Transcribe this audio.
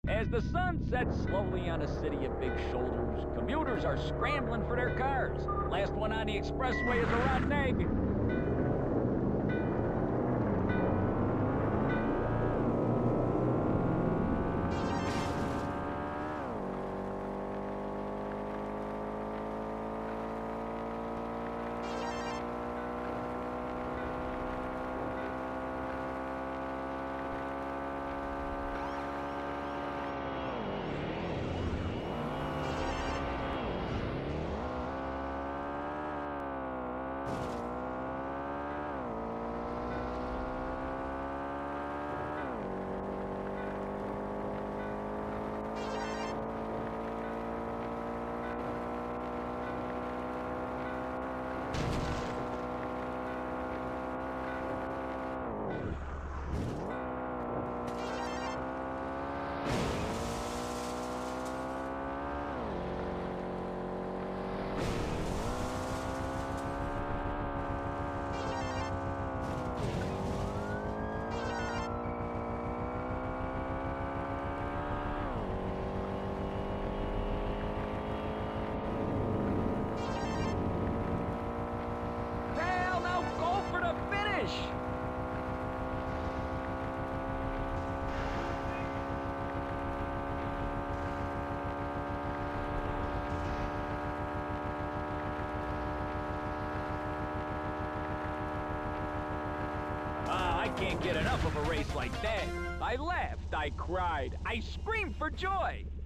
As the sun sets slowly on a city of big shoulders, commuters are scrambling for their cars. Last one on the expressway is a rotten egg. I can't get enough of a race like that. I laughed, I cried, I screamed for joy.